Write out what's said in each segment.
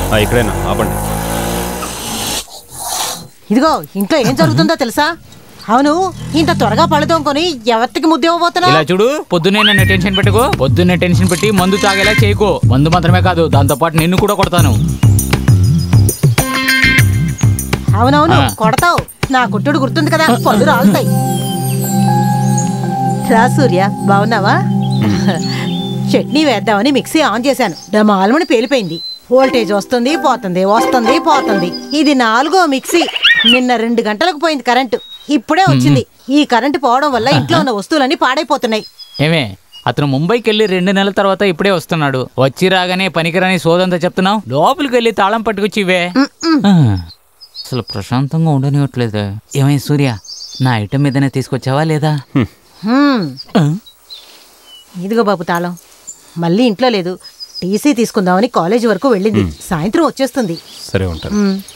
ఇక్కడేనా ఆపండి. ఇదిగో ఇంట్లో ఏం జరుగుతుందో తెలుసా? అవును, ఇంత త్వరగా పళ్ళుతోంకొని ఎవరికి ముద్దేవబోతున్నా? ఇలా చూడు, పొద్దున్నే నన్ను టెన్షన్ పెట్టుకో. పొద్దున్నే టెన్షన్ పెట్టి మందు తాగేలా చేయకో. మందు మాత్రమే కాదు, దాంతో పాటు నిన్ను కూడా కొడతాను. అవునవును కొడతావు. నా కుట్టుడు గుర్తుంది కదా, పళ్ళు రాలుతాయి. రా సూర్య, బాగున్నావా? చట్నీ వేద్దామని మిక్సీ ఆన్ చేశాను. డమాల్మని పేలిపోయింది. వోల్టేజ్ వస్తుంది పోతుంది, వస్తుంది పోతుంది. ఇది 4వ మిక్సీ. నిన్న 2 గంటలకు పోయింది కరెంటు, ఇప్పుడే వచ్చింది. ఈ కరెంటు పోవడం వల్ల ఇంట్లో ఉన్న వస్తువులన్నీ పాడైపోతున్నాయి. ఏమే, అతను ముంబైకి వెళ్ళి 2 నెలల తర్వాత ఇప్పుడే వస్తున్నాడు. వచ్చి రాగానే పనికిరాని సోదంతా చెప్తున్నావు. లోపలికి వెళ్ళి తాళం పట్టుకొచ్చి ఇవే. అసలు ప్రశాంతంగా ఉండనివ్వట్లేదు. ఏమైంది సూర్య, నా ఐటమ్ మీదనే తీసుకొచ్చావా లేదా? ఇదిగో బాబు తాళం. మళ్ళీ ఇంట్లో లేదు. టీసీ తీసుకుందామని కాలేజీ వరకు వెళ్ళింది. సాయంత్రం వచ్చేస్తుంది. సరే ఉంటాను.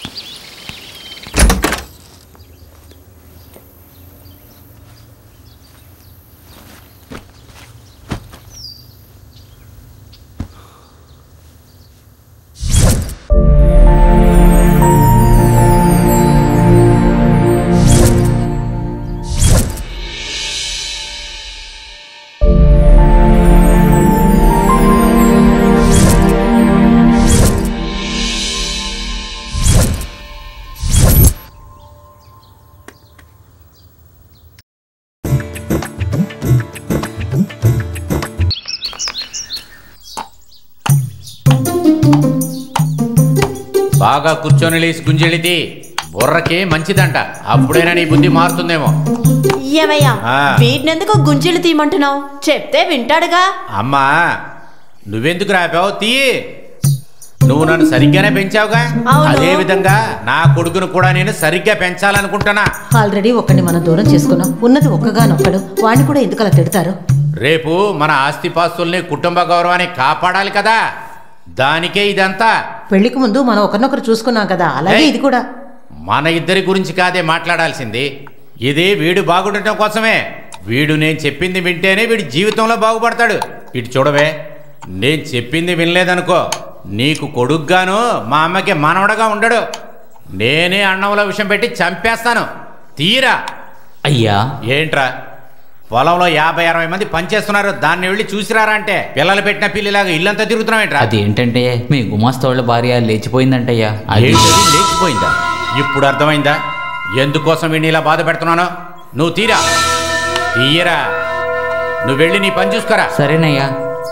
బాగా కూర్చొని లేసి గుంజెళితే బుర్రకి మంచిదంట. అప్పుడైనా నీ బుద్ధి మారుతుందేమో. ఏమయ్యా, వీటినెందుకు గుంజీలు తీయమంటున్నావు? చెప్తే వింటాడుగా. అమ్మా, నువ్వెందుకు రాపావు? తీయి. నువ్వు నన్ను సరిగ్గానే పెంచావుగా, అదే విధంగా నా కొడుకును కూడా నేను సరిగ్గా పెంచాలనుకుంటున్నా. ఆల్రెడీ ఒకడిని మనం దూరం చేసుకున్నాం. ఉన్నది ఒక్కగానొక్కడు. వాడిని కూడా ఎందుకు అలా తిడతారు? రేపు మన ఆస్తిపాస్తుల్ని, కుటుంబ గౌరవాన్ని కాపాడాలి కదా, దానికే ఇదంతా. పెళ్లికి ముందు మనం ఒకరినొకరు చూసుకున్నాం కదా, అలాగే ఇది కూడా. మన ఇద్దరి గురించి కాదే మాట్లాడాల్సింది. ఇది వీడు బాగుండటం కోసమే. వీడు నేను చెప్పింది వింటేనే వీడి జీవితంలో బాగుపడతాడు. ఇటు చూడవే, నేను చెప్పింది వినలేదనుకో, నీకు కొడుగ్గాను మా అమ్మకి మనవడగా ఉండడు. నేనే అన్నంలో విషం పెట్టి చంపేస్తాను. తీరా. అయ్యా, ఏంట్రా, పొలంలో 50-60 మంది పనిచేస్తున్నారు. దాన్ని వెళ్ళి చూసిరారా అంటే పిల్లలు పెట్టిన పిల్లిలాగా ఇల్లంతా తిరుగుతున్నావేంట్రా? అది ఏంటంటే మీ గుమాస్తా వాళ్ళ భార్య లేచిపోయిందంటయ్యా. లేచిపోయిందా? ఇప్పుడు అర్థమైందా ఎందుకోసం వీడిని ఇలా బాధ పెడుతున్నానో? నువ్వు తీరా. తీయరా. నువ్వు వెళ్ళి నీ పని చూసుకోరా. సరేనయ్యా.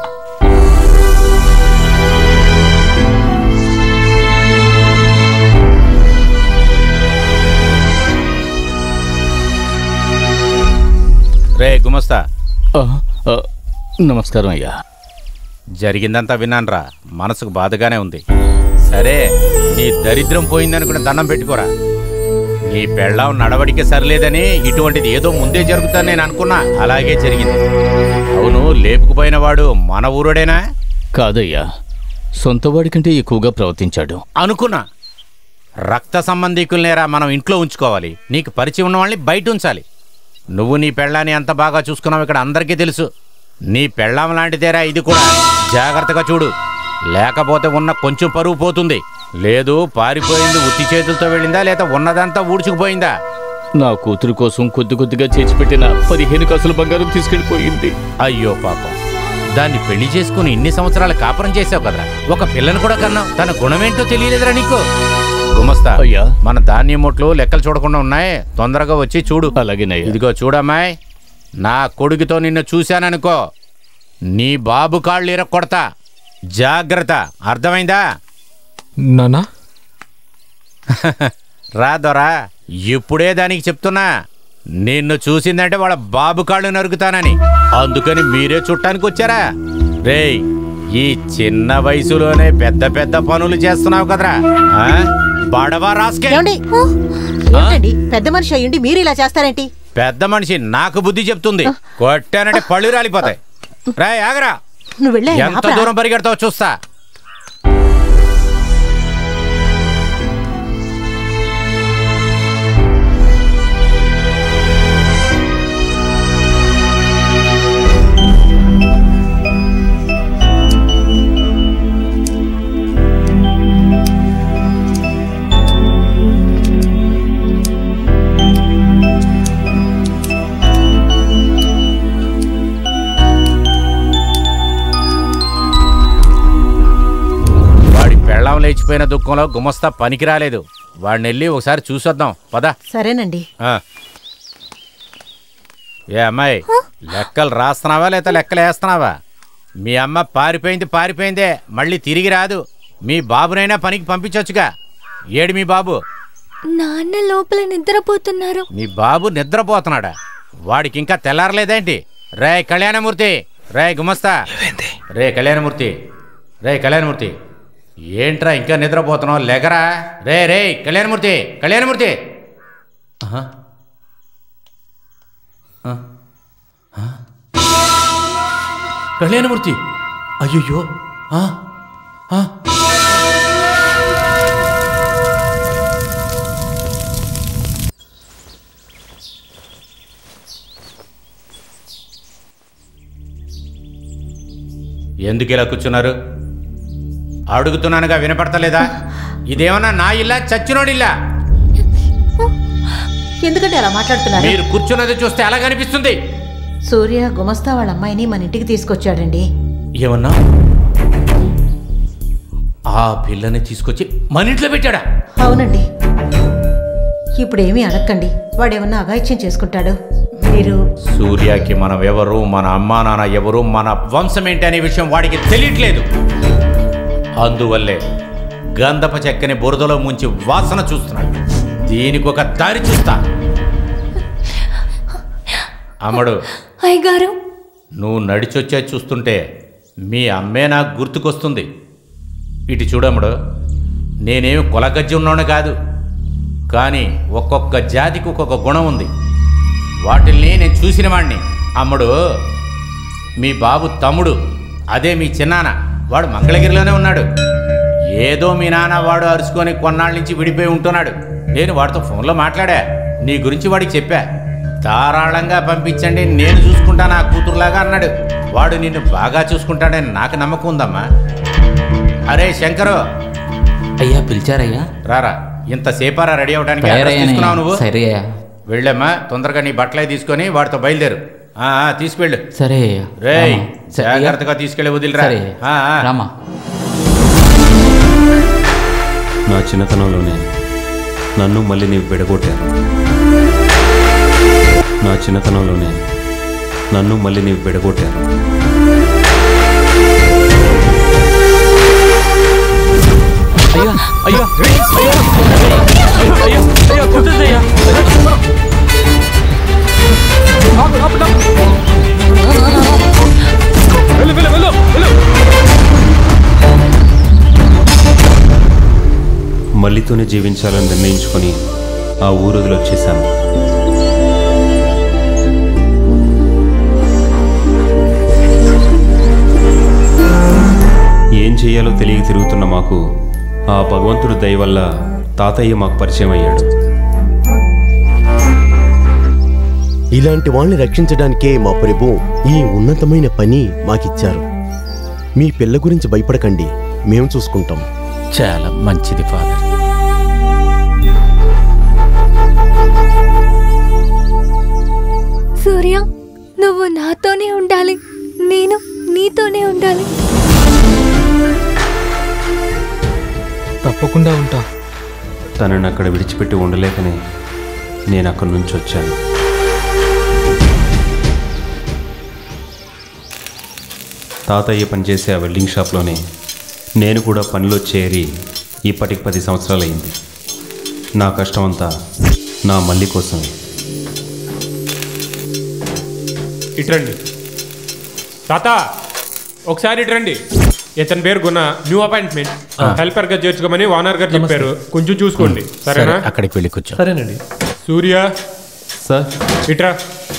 రే గుమస్తా. నమస్కారం అయ్యా. జరిగిందంతా విన్నానురా, మనసుకు బాధగానే ఉంది. సరే, నీ దరిద్రం పోయిందనుకుని దండం పెట్టుకోరా. నీ పెళ్ళాం నడవడికే సరిలేదని ఇటువంటిది ఏదో ముందే జరుగుతుందని నేను అనుకున్నా. అలాగే జరిగింది. అవును, లేపుకుపోయిన వాడు మన ఊరుడేనా? కాదయ్యా, సొంతవాడి కంటే ఎక్కువగా ప్రవర్తించాడు. అనుకున్నా. రక్త సంబంధికులనేరా మనం ఇంట్లో ఉంచుకోవాలి. నీకు పరిచయం ఉన్న వాళ్ళని బయట ఉంచాలి. నువ్వు నీ పెళ్ళాన్ని ఎంత బాగా చూసుకున్నావు ఇక్కడ అందరికీ తెలుసు. నీ పెళ్ళాం లాంటిదేరా ఇది కూడా. జాగ్రత్తగా చూడు, లేకపోతే ఉన్న కొంచెం పరువు పోతుంది. లేదు పారిపోయింది, ఉత్తి చేతులతో వెళ్ళిందా లేదా ఉన్నదంతా ఊడ్చుకుపోయిందా? నా కూతురు కోసం కొద్ది కొద్దిగా చేర్చిపెట్టిన 15 కాసుల బంగారం తీసుకెళ్ళిపోయింది. అయ్యో పాపం, దాన్ని పెళ్లి చేసుకుని ఇన్ని సంవత్సరాలు కాపురం చేసావు కదరా. ఒక పిల్లను కూడా కన్నావు. తన గుణమేంటో తెలియలేదురా నీకు. గుమస్తా, అయ్యా, మన ధాన్యం మొట్లు లెక్కలు చూడకుండా ఉన్నాయి. తొందరగా వచ్చి చూడు. అలాగేనయ్యా. ఇదిగో చూడమ్మాయి, నా కొడుకుతో నిన్ను చూశాననుకో, నీ బాబు కాళ్ళు ఇరక్కొడతా. జాగ్రత్త, అర్థమైందా? నానా రా దొరా, ఇప్పుడే దానికి చెప్తున్నా. నిన్ను చూసిందంటే వాళ్ళ బాబు కాళ్ళు నరుకుతానని. అందుకని మీరే చుట్టానికి వచ్చారా? రేయ్, ఈ చిన్న వయసులోనే పెద్ద పెద్ద పనులు చేస్తున్నావు కదరా. బడవా రాస్కే. పెద్ద మనిషి అయ్యండి మీరు ఇలా చేస్తారేంటి? పెద్ద మనిషి నాకు బుద్ధి చెప్తుంది. కొట్టానంటే పళ్ళు రాలిపోతాయి. రాయ్ ఆగరా. నువ్వు వెళ్ళే ఎంత దూరం పరిగెడతావు చూస్తా. పెళ్ళాం లేచిపోయిన దుఃఖంలో గుమస్తా పనికి రాలేదు. వాడిని వెళ్ళి ఒకసారి చూసొద్దాం పద. సరేనండి. ఏ అమ్మాయి, లెక్కలు రాస్తున్నావా లేదా లెక్కలు వేస్తున్నావా? మీ అమ్మ పారిపోయిందే, మళ్ళీ తిరిగి రాదు. మీ బాబునైనా పనికి పంపించొచ్చుగా. ఏడు మీ బాబు? నాన్న లోపల నిద్రపోతున్నారు. మీ బాబు నిద్రపోతున్నాడా? వాడికి ఇంకా తెల్లారలేదేంటి? రే కళ్యాణమూర్తి, రే గుమస్తా, రే కళ్యాణమూర్తి, ఏంట్రా ఇంకా నిద్రపోతున్నావు? లెగరా. రే కళ్యాణమూర్తి. కళ్యాణమూర్తి, అయ్యో, ఎందుకు ఇలా కూర్చున్నారు? అడుగుతున్నానుగా, వినపడతలేదా? ఇదేమన్నా నా ఇల్లా, చచ్చినోడిల్లా? ఎందుకంటే అలా మాట్లాడుతున్నారు? మీరు కూర్చున్నది చూస్తే అలా కనిపిస్తుంది. సూర్య గుమస్తా వాళ్ళ అమ్మాయిని మన ఇంటికి తీసుకొచ్చాడండి. ఏమన్నా? ఆ పిల్లని తీసుకొచ్చి మన ఇంట్లో పెట్టాడా? అవునండి. ఇప్పుడేమీ అడగండి, వాడేమన్నా అఘాయిత్యం చేసుకుంటాడు. మీరు సూర్యకి మనం ఎవరు, మన అమ్మా నాన్న ఎవరు, మన వంశం ఏంటి అనే విషయం వాడికి తెలియట్లేదు. అందువల్లే గంధప చెక్కని బురదలో ముంచి వాసన చూస్తున్నాడు. దీనికి ఒక దారి చూస్తా. అమ్మడు, అయ్యగారు, నువ్వు నడిచొచ్చే చూస్తుంటే మీ అమ్మే నాకు గుర్తుకొస్తుంది. ఇటు చూడమ్మడు, నేనేమి కొలగజ్జి ఉన్నాను కాదు, కానీ ఒక్కొక్క జాతికి ఒక్కొక్క గుణం ఉంది. వాటిల్ని నేను చూసిన వాడిని. అమ్మడు, మీ బాబు తమ్ముడు, అదే మీ చిన్నాన్న, వాడు మంగళగిరిలోనే ఉన్నాడు. ఏదో మీ నాన్న వాడు అరుచుకొని కొన్నాళ్ళ నుంచి విడిపోయి ఉంటున్నాడు. నేను వాడితో ఫోన్లో మాట్లాడా, నీ గురించి వాడికి చెప్పా. ధారాళంగా పంపించండి, నేను చూసుకుంటాను ఆ కూతురులాగా అన్నాడు. వాడు నిన్ను బాగా చూసుకుంటాడని నాకు నమ్మకం ఉందమ్మా. అరే శంకరు. అయ్యా పిలిచారయ్యా? రారా. ఇంతసేపారా రెడీ అవడానికి? తీసుకున్నావు నువ్వు? సరే వెళ్ళమ్మా, తొందరగా నీ బట్టలే తీసుకొని వాడితో బయలుదేరు. తీసుకెళ్ళు. సరే. రేయ్, జాగ్రత్తగా తీసుకెళ్ళి వదిలిరా. రామా. నా చిన్నతనంలోనే నన్ను మళ్ళీ నీవు విడగొట్టారు. నా చిన్నతనంలోనే నన్ను మళ్ళీ నీవు విడగొట్టారు. అయ్యా అయ్యా అయ్యా అయ్యా కుదరదయ్యా. మళ్ళీతోనే జీవించాలని నిర్ణయించుకొని ఆ ఊరుదిలో వచ్చేసాను. ఏం చేయాలో తెలియక తిరుగుతున్న మాకు ఆ భగవంతుడి దయ వల్ల తాతయ్య మాకు పరిచయం అయ్యాడు. ఇలాంటి వాళ్ళని రక్షించడానికే మా ప్రభు ఈ ఉన్నతమైన పని మాకిచ్చారు. మీ పిల్ల గురించి భయపడకండి, మేము చూసుకుంటాం. చాలా మంచిది ఫాదర్. సూర్య, నువ్వు నాతోనే ఉండాలి, నేను నీతోనే ఉండాలి. తప్పకుండా ఉంటా. తనని అక్కడ విడిచిపెట్టి ఉండలేకనే నేను అక్కడి నుంచి వచ్చాను. తాతయ్య పనిచేసే ఆ వెల్డింగ్ షాప్లోనే నేను కూడా పనిలో చేరి ఇప్పటికి 10 సంవత్సరాలైంది. నా కష్టం అంతా నా మల్లి కోసమే. ఇట్రండి తాత, ఒకసారి ఇట్రండి. ఇతని పేరు గుణ, న్యూ అపాయింట్మెంట్. హెల్పర్ గా చేర్చుకోమని ఓనర్ గారు చెప్పారు. కొంచెం చూసుకోండి, సరేనా? అక్కడికి వెళ్ళి కూర్చో. సరేనండి. సూర్య సార్, ఇట్రా.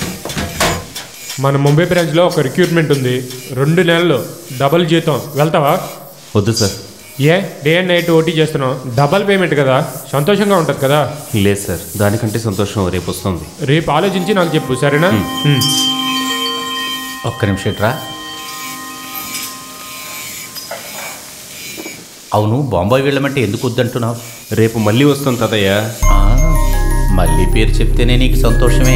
మన ముంబై బ్రాంచ్ లో ఒక రిక్రూట్మెంట్ ఉంది. 2 నెలలు డబుల్ జీతం. వెళ్తావా? వద్దు సార్. ఏ డే అండ్ నైట్ ఓటీ చేస్తున్నావు? డబల్ పేమెంట్ కదా, సంతోషంగా ఉంటుంది కదా? లేదు సార్, దానికంటే సంతోషం రేపు వస్తుంది. రేపు ఆలోచించి నాకు చెప్పు, సరేనా? ఒక్క నిమిషం ఇట్రా. అవును, బాంబాయి వెళ్ళమంటే ఎందుకు వద్దంటున్నావు? రేపు మళ్ళీ వస్తాం తాతయ్య. మళ్ళీ పేరు చెప్తేనే నీకు సంతోషమే.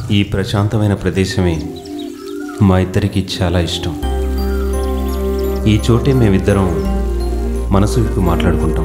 ఈ ప్రశాంతమైన ప్రదేశమే మా ఇద్దరికి చాలా ఇష్టం. ఈ చోటే మేమిద్దరం మనసు విప్పి మాట్లాడుకుంటాం.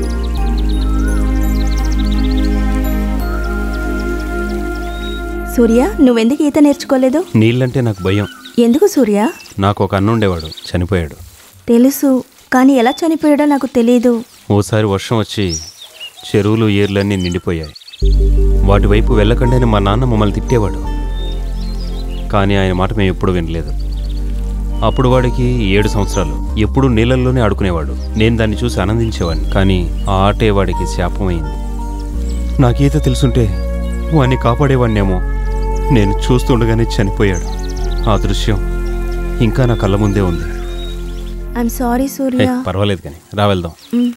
సూర్య, నువ్వెందుకు ఈత నేర్చుకోలేదు? నీళ్ళంటే నాకు భయం. ఎందుకు సూర్య? నాకు ఒక అన్న ఉండేవాడు, చనిపోయాడు. తెలుసు, కానీ ఎలా చనిపోయాడో నాకు తెలియదు. ఓసారి వర్షం వచ్చి చెరువులు ఏర్లన్నీ నిండిపోయాయి. వాటి వైపు వెళ్ళకండి అని మా నాన్న మమ్మల్ని తిట్టేవాడు. కానీ ఆయన మాట మేము ఎప్పుడూ వినలేదు. అప్పుడు వాడికి 7 సంవత్సరాలు. ఎప్పుడూ నీళ్ళల్లోనే ఆడుకునేవాడు. నేను దాన్ని చూసి ఆనందించేవాడిని. కానీ ఆ ఆటే వాడికి శాపమైంది. నాకు ఈత తెలుసుంటే వాడిని కాపాడేవాడినేమో. నేను చూస్తుండగానే చనిపోయాడు. ఆ దృశ్యం ఇంకా నా కళ్ళ ముందే ఉంది. I'm sorry Surya. పర్వాలేదు, కానీ రా వెళ్దాం.